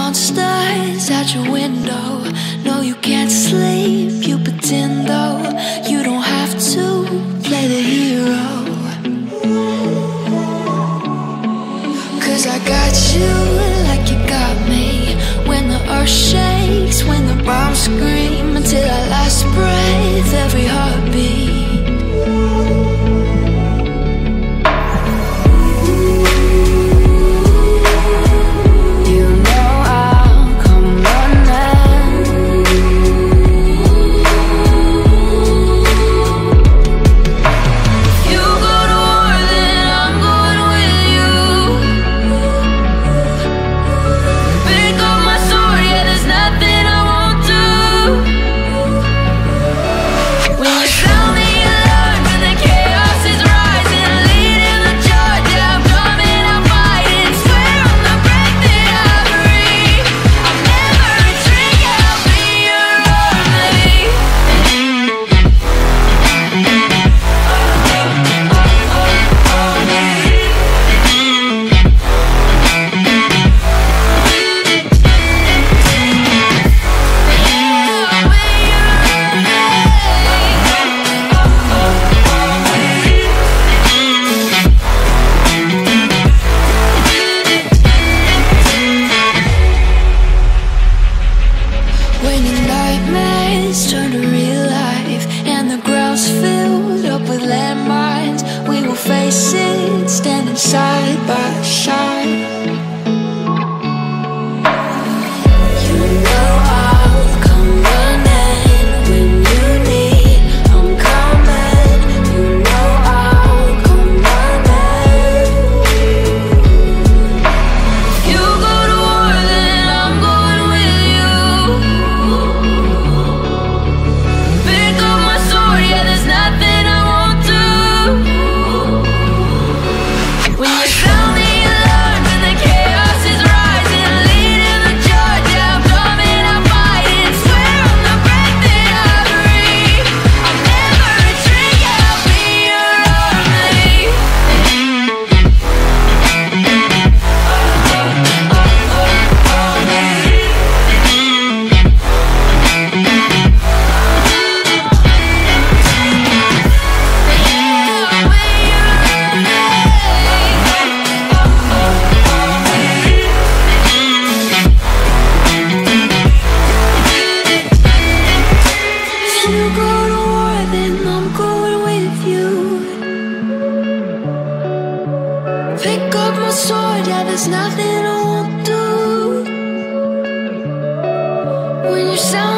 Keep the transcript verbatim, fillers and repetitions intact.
monsters out your window. No, you can't sleep, you pretend though. You don't have to play the hero, 'cause I got you like you got me. When the earth shakes, when the bombs scream, until our last breath, every heartbeat. There's nothing I won't do. When you're sound